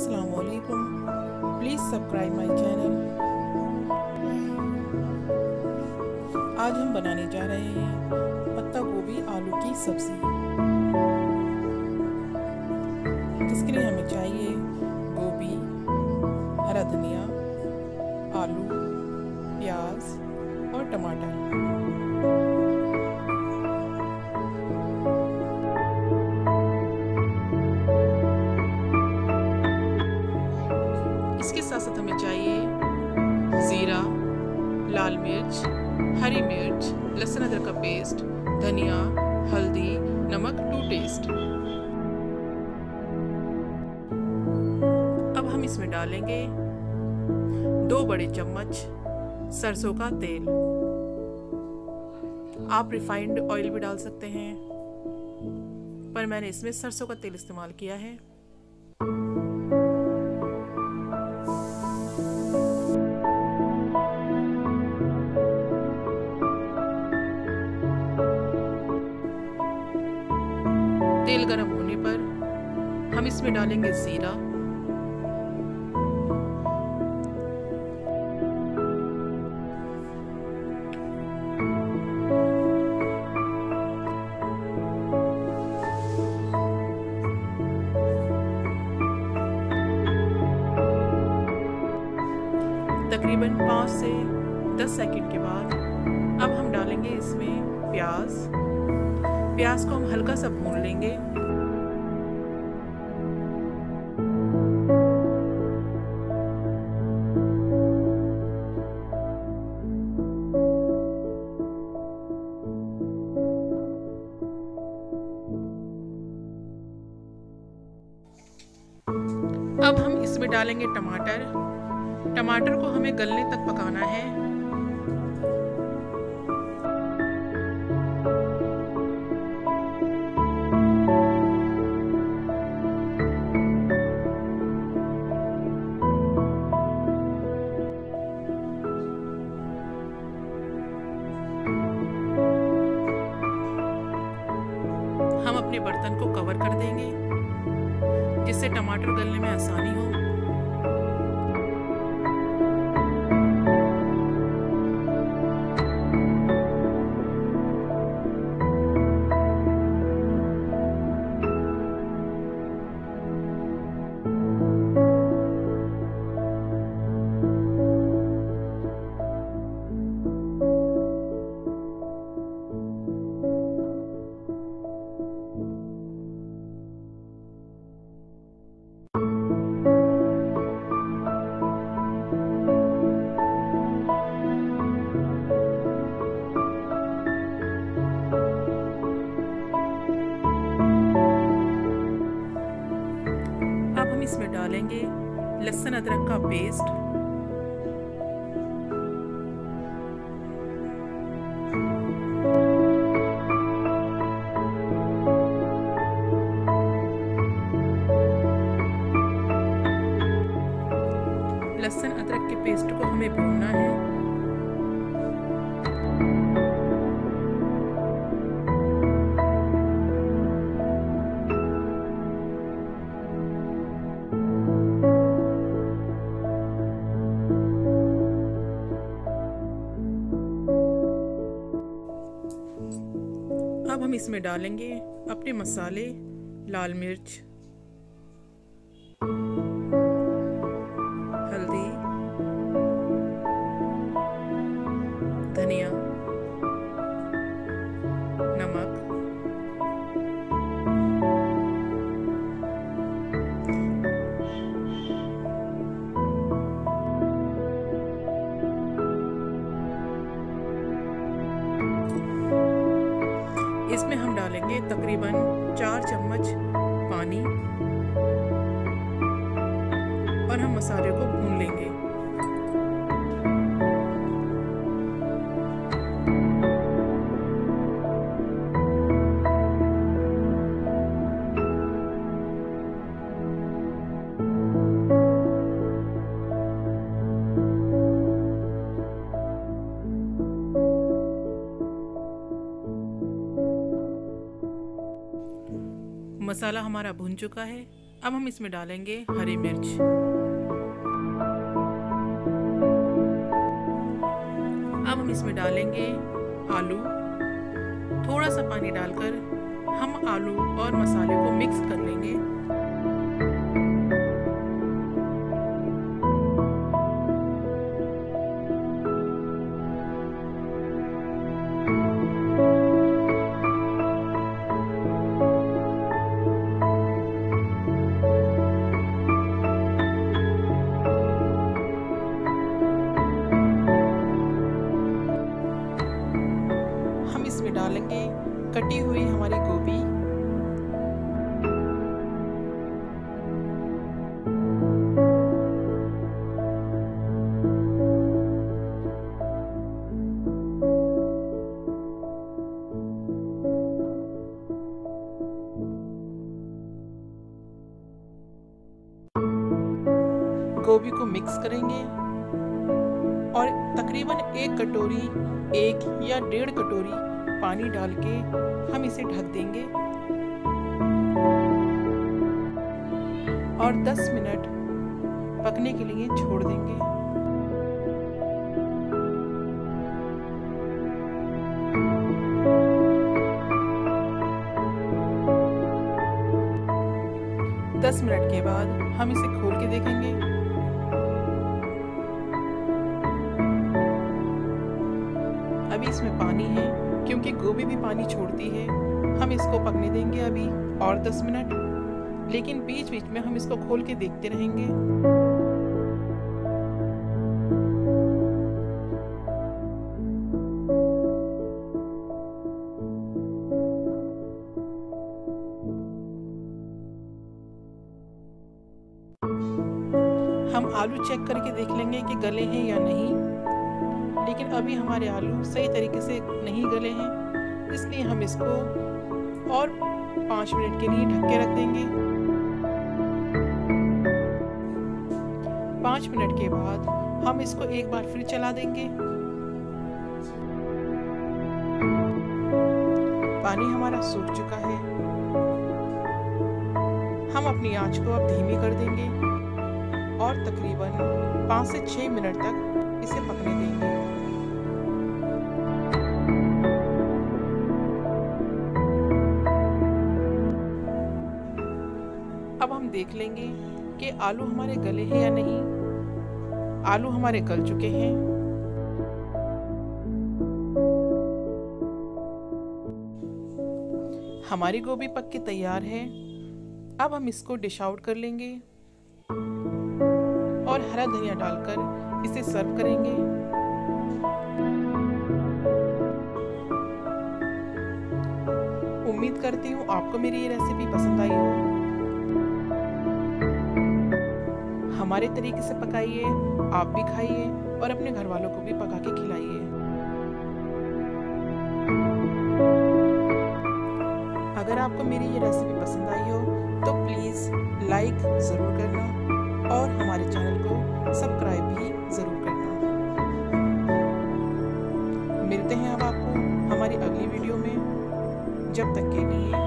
अस्सलामुअलैकुम, please subscribe my channel. आज हम बनाने जा रहे हैं पत्ता गोभी आलू की सब्ज़ी, जिसके लिए हमें चाहिए गोभी, हरा धनिया, आलू, प्याज और टमाटर। इसके साथ साथ हमें चाहिए ज़ीरा, लाल मिर्च, हरी मिर्च, लहसुन अदरक का पेस्ट, धनिया, हल्दी, नमक टू टेस्ट। अब हम इसमें डालेंगे 2 बड़े चम्मच सरसों का तेल। आप रिफाइंड ऑयल भी डाल सकते हैं, पर मैंने इसमें सरसों का तेल इस्तेमाल किया है। तेल गर्म होने पर हम इसमें डालेंगे जीरा, तकरीबन 5 से 10 सेकंड के बाद अब हम डालेंगे इसमें प्याज को हम हल्का सा भून लेंगे। अब हम इसमें डालेंगे टमाटर को हमें गलने तक पकाना है। हम अपने बर्तन को कवर कर देंगे, जिससे टमाटर गलने में आसानी हो। अब हम इसमें डालेंगे लहसुन अदरक का पेस्ट, लहसुन अदरक के पेस्ट को हमें भूनना है। अब हम इसमें डालेंगे अपने मसाले, लाल मिर्च, हल्दी, धनिया, नमक, इसमें हम डालेंगे तकरीबन 4 चम्मच पानी और हम मसाले को भून लेंगे। मसाला हमारा भुन चुका है। अब हम इसमें डालेंगे हरी मिर्च। अब हम इसमें डालेंगे आलू। थोड़ा सा पानी डालकर हम आलू और मसाले को मिक्स कर लेंगे। इसमें डालेंगे कटी हुई हमारी गोभी। गोभी को मिक्स करेंगे और तकरीबन 1 कटोरी 1 या 1.5 कटोरी पानी डाल के हम इसे ढक देंगे और 10 मिनट पकने के लिए छोड़ देंगे। दस मिनट के बाद हम इसे खोल के देखेंगे। अभी इसमें पानी है क्योंकि गोभी भी पानी छोड़ती है। हम इसको पकने देंगे अभी और 10 मिनट, लेकिन बीच बीच में हम इसको खोल के देखते रहेंगे। हम आलू चेक करके देख लेंगे कि गले हैं या नहीं, लेकिन अभी हमारे आलू सही तरीके से नहीं गले हैं, इसलिए हम इसको और 5 मिनट के लिए ढक के रख देंगे। 5 मिनट के बाद हम इसको एक बार फिर चला देंगे। पानी हमारा सूख चुका है। हम अपनी आंच को अब धीमी कर देंगे और तकरीबन 5 से 6 मिनट तक इसे पकने देंगे। अब हम देख लेंगे कि आलू हमारे गले हैं या नहीं। आलू हमारे गल चुके हैं। हमारी गोभी पक के तैयार है। अब हम इसको डिश आउट कर लेंगे और हरा धनिया डालकर इसे सर्व करेंगे। उम्मीद करती हूँ आपको मेरी ये रेसिपी पसंद आई हो। हमारे तरीके से पकाइए, आप भी खाइए और अपने घर वालों को भी पका के खिलाइए। अगर आपको मेरी ये रेसिपी पसंद आई हो तो प्लीज़ लाइक ज़रूर करना और हमारे चैनल को सब्सक्राइब भी ज़रूर करना। मिलते हैं अब आपको हमारी अगली वीडियो में। जब तक के लिए